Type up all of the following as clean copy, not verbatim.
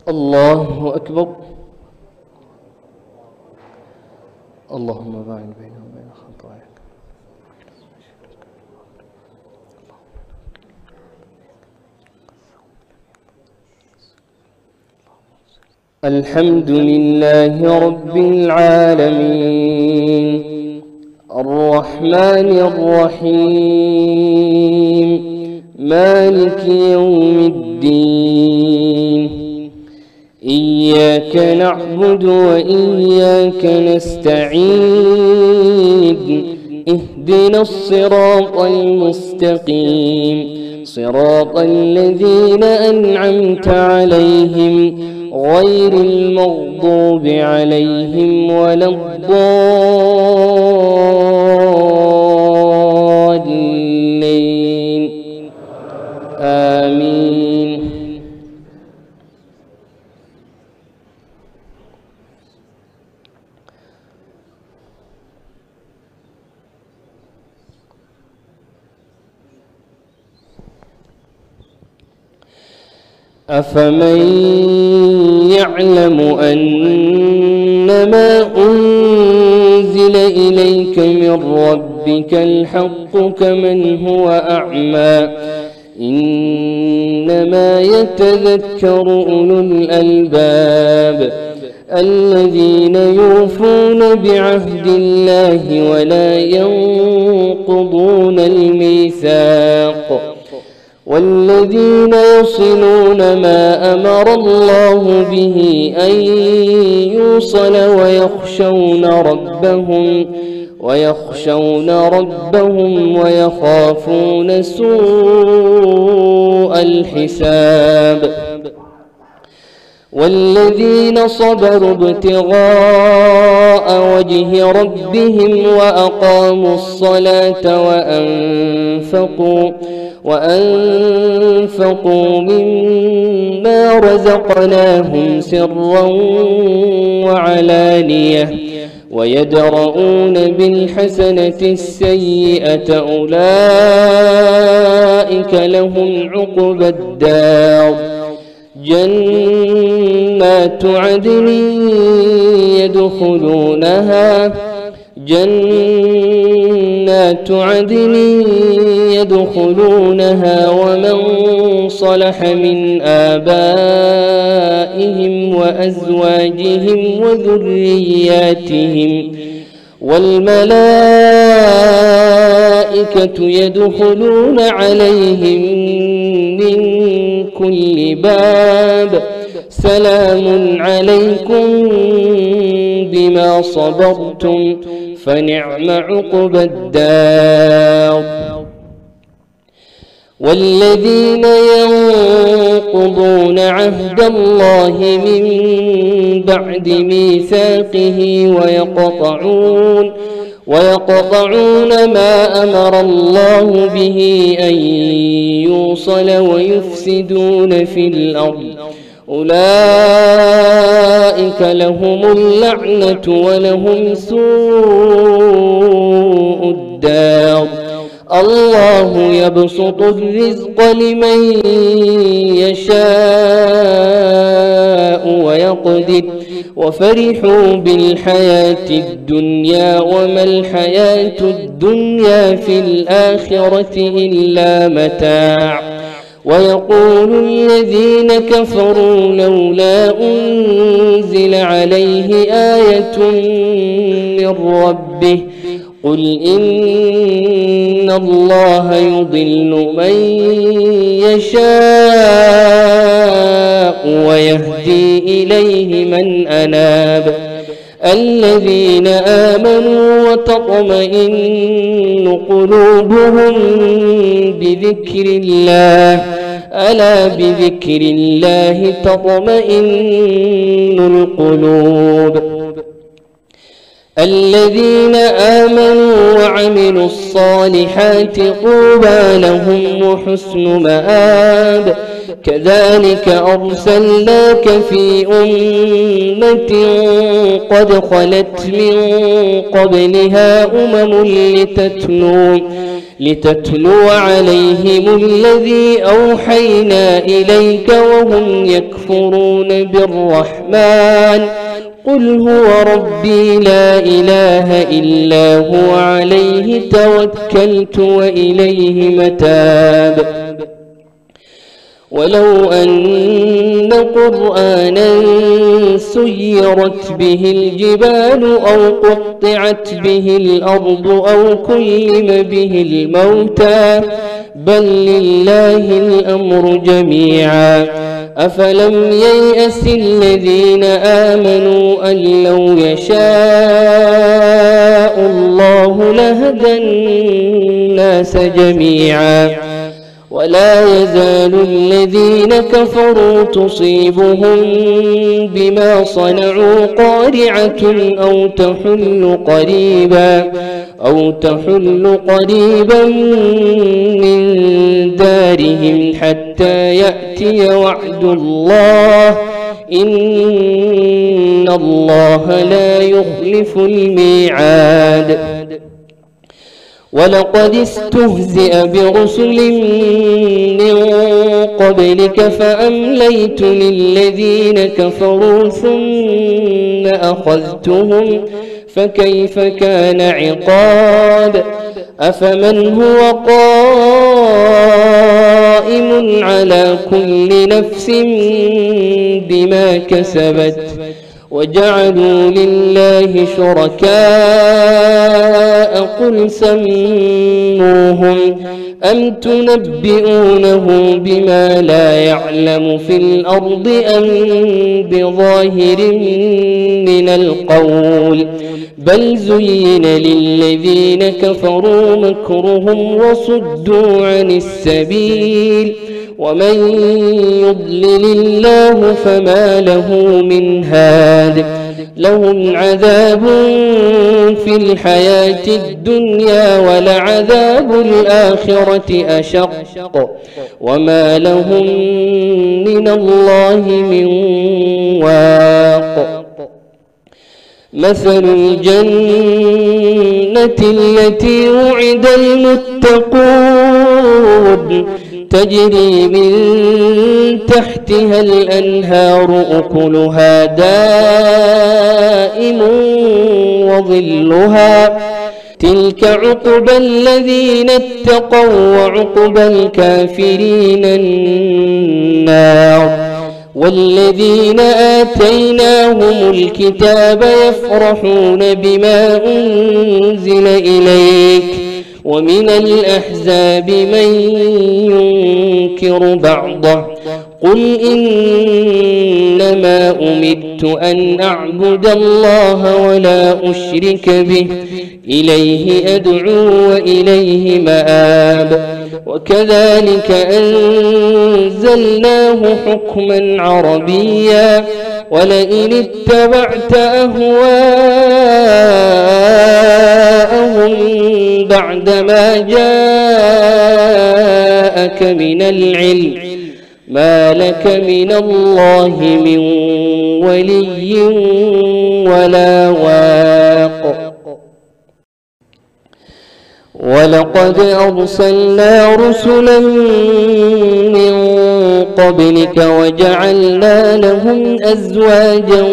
الله أكبر. اللهم باعد بينهم وبين خطاياك. الحمد لله رب العالمين الرحمن الرحيم مالك يوم الدين إياك نعبد وإياك نستعين اهدنا الصراط المستقيم صراط الذين أنعمت عليهم غير المغضوب عليهم ولا الضالين آمين. أفمن يعلم أنما أنزل إليك من ربك الحق كمن هو أعمى إنما يتذكر أولو الألباب الذين يوفون بعهد الله ولا ينقضون الميثاق والذين يصلون ما أمر الله به أن يوصل ويخشون ربهم ويخافون سوء الحساب والذين صبروا ابتغاء وجه ربهم وأقاموا الصلاة وأنفقوا مما رزقناهم سرا وعلانية ويدرؤون بالحسنة السيئة أولئك لهم عقبى الدار جنات عدن يدخلونها ومن صلح من آبائهم وأزواجهم وذرياتهم والملائكة يدخلون عليهم من كل باب سلام عليكم بما صبرتم فنعم عقبى الدار. والذين ينقضون عهد الله من بعد ميثاقه ويقطعون ما أمر الله به أن يوصل ويفسدون في الأرض أولئك لهم اللعنة ولهم سوء الدار. الله يبسط الرزق لمن يشاء ويقدر وفرحوا بالحياة الدنيا وما الحياة الدنيا في الآخرة إلا متاع. ويقول الذين كفروا لولا أنزل عليه آية من ربه قل إن الله يضل من يشاء ويهدي إليه من أناب الذين آمنوا وتطمئن قلوبهم بذكر الله ألا بذكر الله تطمئن القلوب. الذين آمنوا وعملوا الصالحات طوبى لهم وحسن مآب. كذلك أرسلناك في أمة قد خلت من قبلها أمم لتتلو عليهم الذي أوحينا إليك وهم يكفرون بالرحمن قل هو ربي لا إله إلا هو عليه توكلت وإليه متاب. ولو أن قرآنا سيرت به الجبال أو قطعت به الأرض أو كلم به الموتى بل لله الأمر جميعا أفلم ييأس الذين آمنوا أن لو يشاء الله لهدى الناس جميعا ولا يزال الذين كفروا تصيبهم بما صنعوا قارعة أو تحل قريبا من دارهم حتى يأتي وعد الله إن الله لا يخلف الميعاد. ولقد استهزئ برسل من قبلك فأمليت للذين كفروا ثم أخذتهم فكيف كان عقاب. أفمن هو قائم على كل نفس بما كسبت وجعلوا لله شركاء قل سموهم أم تنبئونه بما لا يعلم في الأرض أم بظاهر من القول بل زين للذين كفروا مكرهم وصدوا عن السبيل ومن يضلل الله فما له من هاد لهم عذاب في الحياة الدنيا ولعذاب الآخرة أشق وما لهم من الله من واق. مثل الجنة التي وعد المتقون تجري من تحتها الأنهار أكلها دائم وظلها تلك عقبى الذين اتقوا وعقبى الكافرين النار. والذين آتيناهم الكتاب يفرحون بما أنزل إليك ومن الأحزاب من ينكر بعضه قل إنما أمرت أن أعبد الله ولا أشرك به إليه أدعو وإليه مآب. وكذلك أنزلناه حكما عربيا ولئن اتبعت أهواءهم بعدما جاءك من العلم ما لك من الله من ولي ولا واق. ولقد أرسلنا رسلا من قبلك وجعلنا لهم أزواجا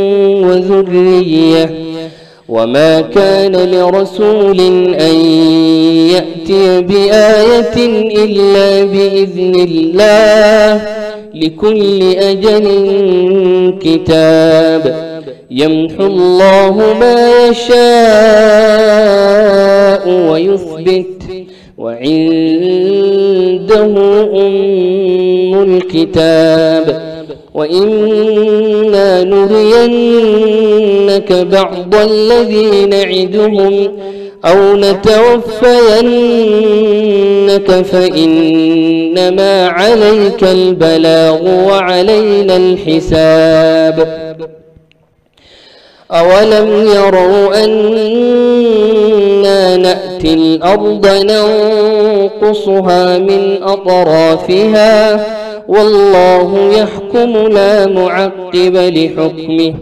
وذرية وما كان لرسول أن يأتي بآية إلا بإذن الله لكل أجل كتاب يمحو الله ما يشاء ويثبت وعنده أم الكتاب. وإنا نرينك بعض الذي نعدهم أو نتوفينك فإنما عليك البلاغ وعلينا الحساب. أولم يروا أنا نأتي الأرض ننقصها من أطرافها والله يحكم لا معقب لحكمه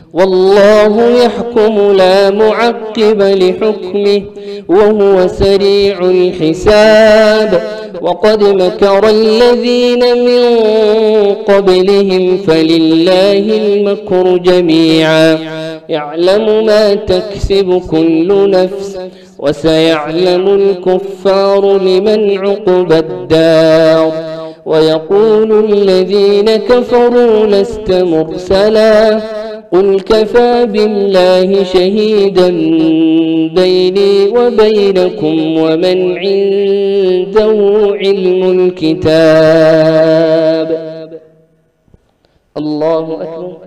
وهو سريع الحساب وقد مكر الذين من قبلهم فلله المكر جميعا يعلم ما تكسب كل نفس وسيعلم الكفار لمن عقبى الدار ويقول الذين كفروا لست مرسلا قل كفى بالله شهيدا بيني وبينكم ومن عنده علم الكتاب. الله أكبر.